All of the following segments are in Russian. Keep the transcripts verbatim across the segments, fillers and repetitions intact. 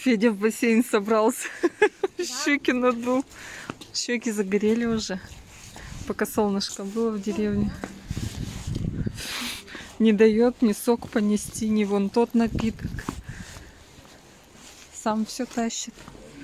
Федя в бассейн собрался. Щеки надул. Щеки загорели уже, пока солнышко было в деревне. Не дает ни сок понести, ни вон тот напиток. Сам все тащит.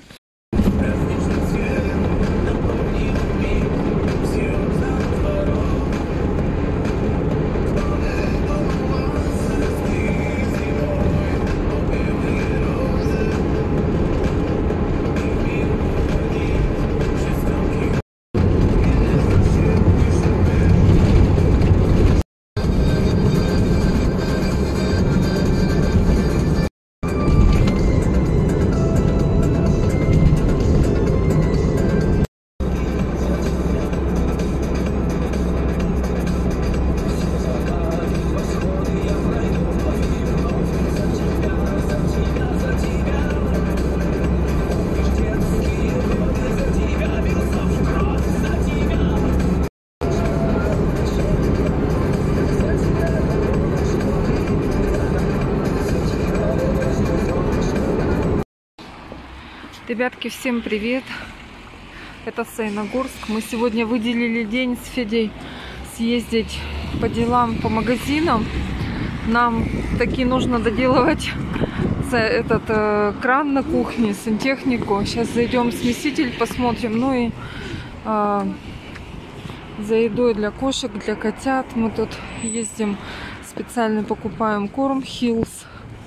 Ребятки, всем привет! Это Саяногорск. Мы сегодня выделили день с Федей съездить по делам, по магазинам. Нам таки нужно доделывать этот э, кран на кухне, сантехнику. Сейчас зайдем в смеситель, посмотрим. Ну и э, за едой для кошек, для котят. Мы тут ездим, специально покупаем корм Хиллс.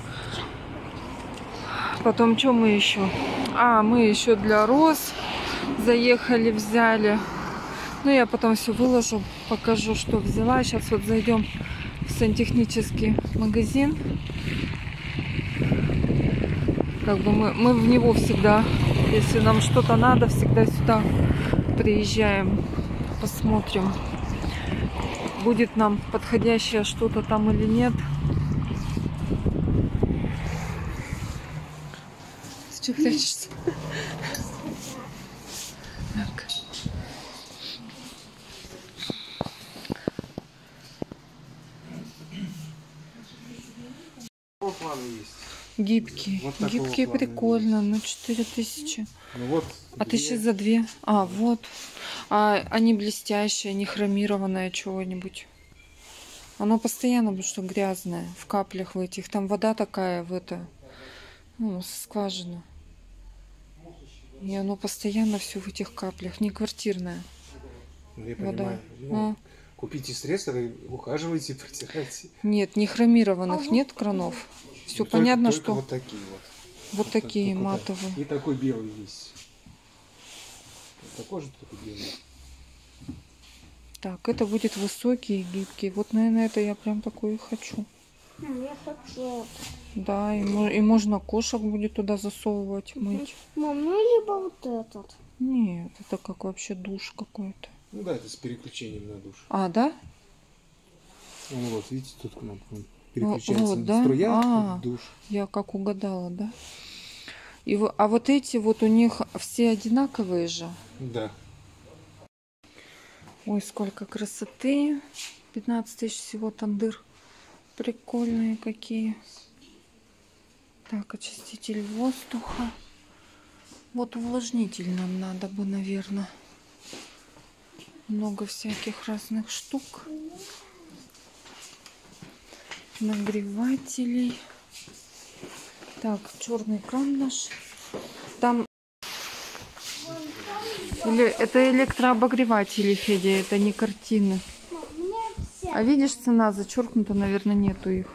Потом, что мы еще? А, мы еще для роз заехали, взяли. Ну, я потом все выложу, покажу, что взяла. Сейчас вот зайдем в сантехнический магазин. Как бы мы, мы в него всегда, если нам что-то надо, всегда сюда приезжаем. Посмотрим, будет нам подходящее что-то там или нет. Что прячешься? Так. Планы есть. Гибкие. Вот гибкие прикольно. Ну, четыре тысячи. Ну, вот а ты сейчас за две? А, вот. А они блестящие, не хромированное чего-нибудь. Оно постоянно будет что грязное. В каплях в этих. Там вода такая в это. Ну, скважина. И оно постоянно все в этих каплях, не квартирная. Ну, я вода. Понимаю. Ну, а? Купите средства и ухаживайте, протирайте. Нет, не хромированных, а нет кранов. Все понятно, только что вот такие вот. Вот, вот такие вот матовые. И такой белый есть. Такой же такой белый. Так, это будет высокий и гибкий. Вот, наверное, это я прям такой и хочу. Я хочу. Да, и, и можно кошек будет туда засовывать, мыть. Мам, ну либо вот этот. Нет, это как вообще душ какой-то. Ну да, это с переключением на душ. А, да? Ну вот, видите, тут кнопка переключается вот, на да? струя, а, душ. Я как угадала, да? И, а вот эти вот у них все одинаковые же? Да. Ой, сколько красоты. пятнадцать тысяч всего тандыр. Прикольные какие. Так, очиститель воздуха. Вот увлажнитель нам надо бы, наверное. Много всяких разных штук. Нагревателей. Так, черный кран наш. Там... Или это электрообогреватели, Федя, это не картины. А видишь, цена зачеркнута, наверное, нету их.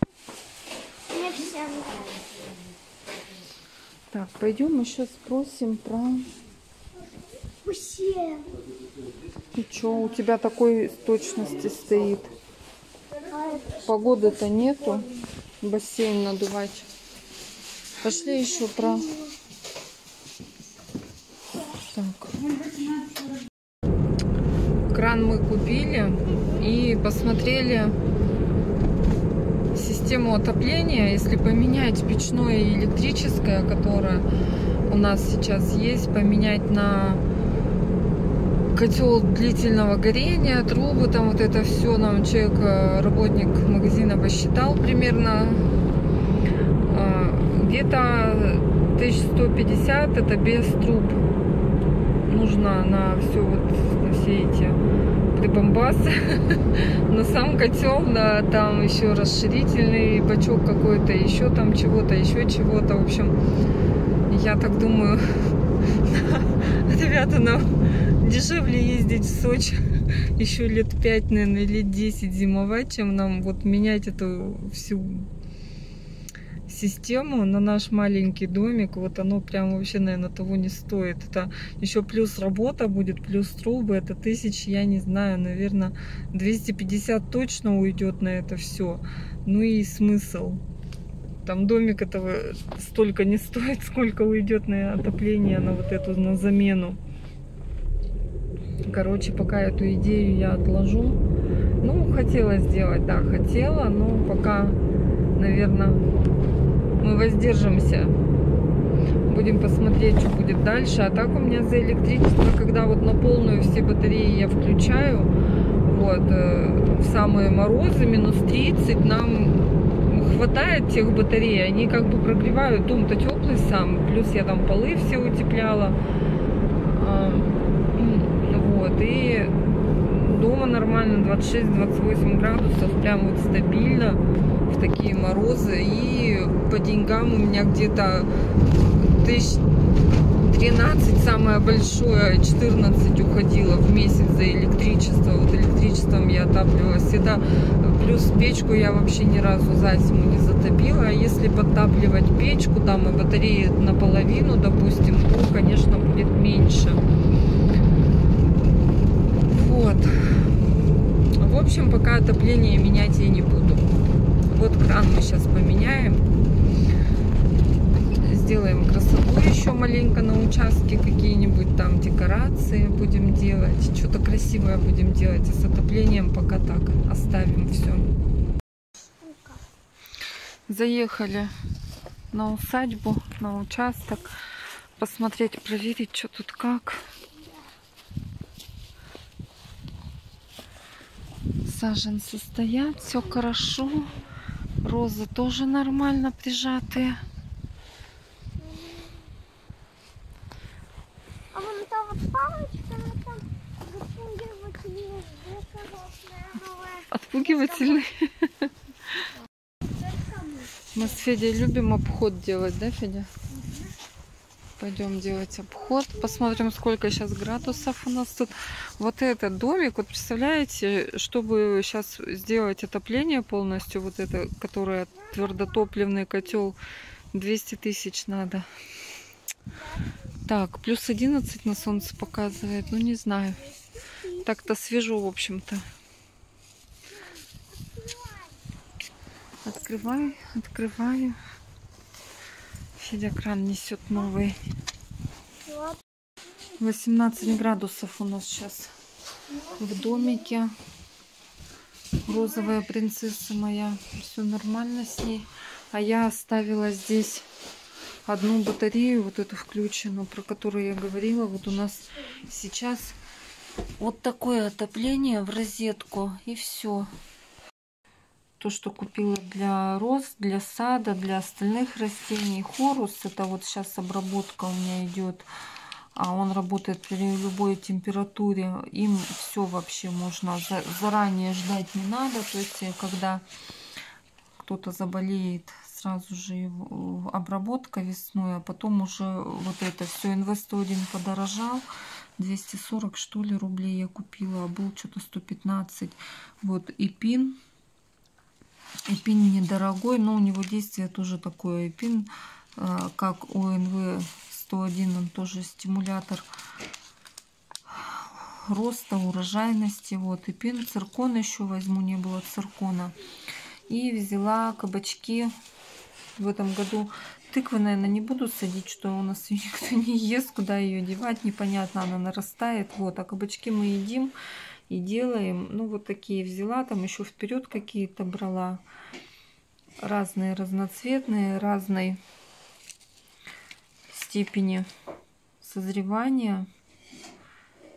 Так, пойдем еще спросим про... И что, у тебя такой точности стоит? Погоды-то нету. Бассейн надувать. Пошли еще про... Так. Кран мы купили и посмотрели систему отопления. Если поменять печное и электрическое, которое у нас сейчас есть, поменять на котел длительного горения, трубы, там вот это все нам человек, работник магазина, посчитал примерно где-то тысяча сто пятьдесят, это без труб. Нужно на все вот, на все эти прибамбасы. На сам котел, на там еще расширительный бачок какой-то, еще там чего-то, еще чего-то. В общем, я так думаю, ребята, нам дешевле ездить в Сочи еще лет пять, наверное, лет десять зимовать, чем нам вот менять эту всю систему на наш маленький домик. Вот оно прям вообще, наверное, того не стоит. Это еще плюс работа будет, плюс трубы. Это тысяч, я не знаю, наверное, двести пятьдесят точно уйдет на это все. Ну и смысл. Там домик этого столько не стоит, сколько уйдет на отопление, на вот эту, на замену. Короче, пока эту идею я отложу. Ну, хотела сделать, да, хотела, но пока, наверное, мы воздержимся. Будем посмотреть, что будет дальше. А так у меня за электричество, когда вот на полную все батареи я включаю, вот, в самые морозы, минус тридцать, нам хватает тех батарей. Они как бы прогревают, дом-то теплый сам. Плюс я там полы все утепляла. Вот, и дома нормально двадцать шесть — двадцать восемь градусов, прям вот стабильно в такие морозы. И по деньгам у меня где-то тысяч тринадцать, самое большое, четырнадцать уходило в месяц за электричество. Вот электричеством я отапливалась всегда. Плюс печку я вообще ни разу за зиму не затопила. А если подтапливать печку, там и батареи наполовину, допустим, то, конечно, будет меньше. Вот. В общем, пока отопление менять я не буду. Вот кран мы сейчас поменяем. Сделаем красоту еще маленько на участке. Какие-нибудь там декорации будем делать. Что-то красивое будем делать. А с отоплением пока так. Оставим все. Заехали на усадьбу, на участок. Посмотреть, проверить, что тут как. Саженцы стоят, все хорошо. Розы тоже нормально прижатые. А вон та вот палочка, она там отпугивательная. Отпугивательный. Мы с Федей любим обход делать, да, Федя? Пойдем делать обход. Посмотрим, сколько сейчас градусов у нас тут. Вот этот домик, вот представляете, чтобы сейчас сделать отопление полностью, вот это, которое твердотопливный котел, двести тысяч надо. Так, плюс одиннадцать на солнце показывает. Ну, не знаю. Так-то свежо, в общем-то. Открывай, открываю. Федя кран несет новый. восемнадцать градусов у нас сейчас в домике. Розовая принцесса моя. Все нормально с ней. А я оставила здесь одну батарею, вот эту включенную, про которую я говорила. Вот у нас сейчас вот такое отопление в розетку. И все. То, что купила для роз, для сада, для остальных растений. Хорус, это вот сейчас обработка у меня идет. А он работает при любой температуре. Им все вообще можно заранее ждать не надо. То есть, когда кто-то заболеет, сразу же его обработка весной, а потом уже вот это все. эн вэ сто один подорожал. двести сорок, что ли, рублей я купила. А был что-то сто пятнадцать. Вот, Эпин. Эпин недорогой, но у него действие тоже такое. Эпин, как у эн вэ сто один, он тоже стимулятор роста, урожайности. Вот, Эпин, циркон еще возьму, не было циркона. И взяла кабачки в этом году. Тыквы, наверное, не буду садить, что у нас ее никто не ест, куда ее девать, непонятно, она нарастает. Вот, а кабачки мы едим и делаем. Ну, вот такие взяла, там еще вперед какие-то брала. Разные, разноцветные, разной степени созревания.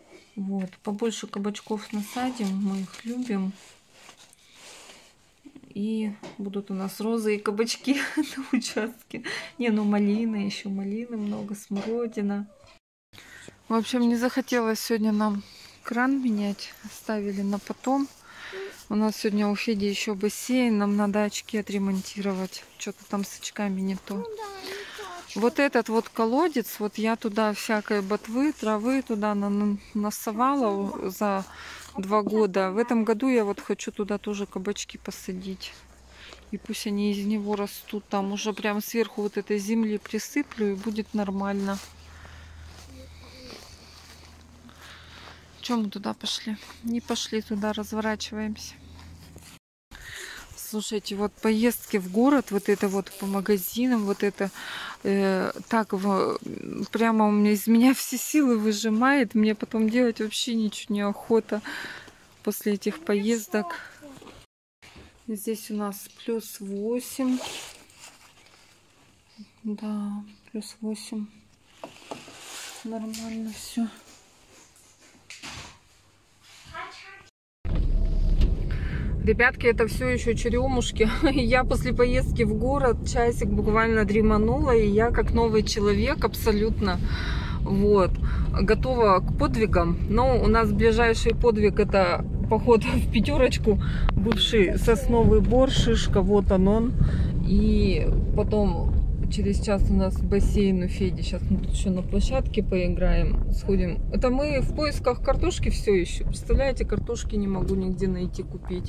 Вот, побольше кабачков насадим, мы их любим. И будут у нас розы и кабачки на участке. Не, ну малина, еще малины много, смородина. В общем, не захотелось сегодня нам кран менять. Оставили на потом. У нас сегодня у Феди еще бассейн. Нам надо очки отремонтировать. Что-то там с очками не то. Ну да, не точно. Вот этот вот колодец, вот я туда всякой ботвы, травы туда на- насовала за два года. В этом году я вот хочу туда тоже кабачки посадить. И пусть они из него растут. Там уже прям сверху вот этой земли присыплю, и будет нормально. Чем мы туда пошли? Не пошли туда, разворачиваемся. Слушайте, вот поездки в город, вот это вот по магазинам, вот это э, так в, прямо у меня из меня все силы выжимает. Мне потом делать вообще ничего не охота после этих поездок. Здесь у нас плюс восемь. Да, плюс восемь. Нормально все. Ребятки, это все еще черемушки. Я после поездки в город часик буквально дреманула, и я как новый человек абсолютно вот готова к подвигам. Но у нас ближайший подвиг — это поход в пятерочку, бывший сосновый бор, шишка, вот он он. И потом через час у нас бассейн у Феди. Сейчас мы тут еще на площадке поиграем, сходим. Это мы в поисках картошки все еще. Представляете, картошки не могу нигде найти, купить.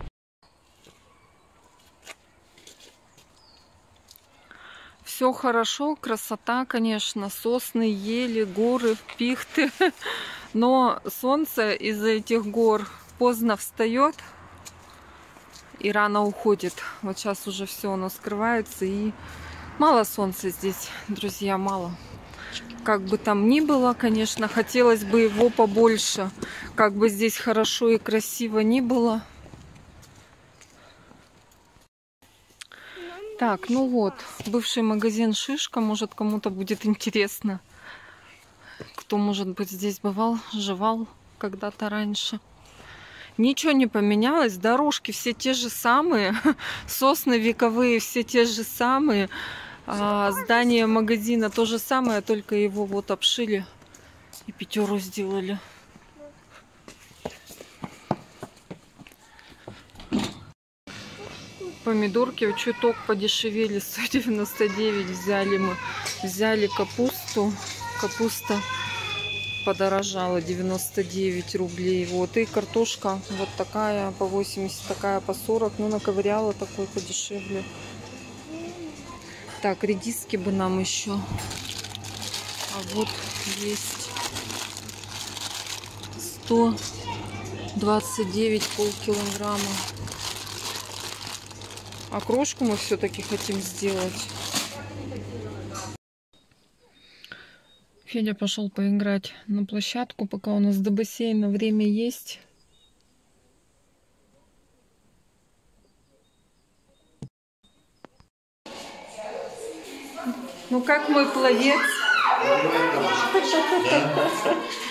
Все хорошо, красота, конечно, сосны, ели, горы, пихты. Но солнце из-за этих гор поздно встает и рано уходит. Вот сейчас уже все оно скрывается, и мало солнца здесь, друзья, мало. Как бы там ни было, конечно, хотелось бы его побольше. Как бы здесь хорошо и красиво ни было. Так, ну вот, бывший магазин «Шишка», может, кому-то будет интересно. Кто, может быть, здесь бывал, жевал когда-то раньше. Ничего не поменялось, дорожки все те же самые, сосны вековые все те же самые, а здание магазина то же самое, только его вот обшили и пятеру сделали. Помидорки чуток подешевели, сто девяносто девять взяли мы. Взяли капусту, капуста подорожала, девяносто девять рублей. Вот, и картошка вот такая по восемьдесят, такая по сорок. Ну, наковыряла такой подешевле. Так, редиски бы нам еще. А вот есть сто двадцать девять, полкилограмма. Окрошку мы все-таки хотим сделать. Федя пошел поиграть на площадку, пока у нас до бассейна время есть. Ну как мой пловец?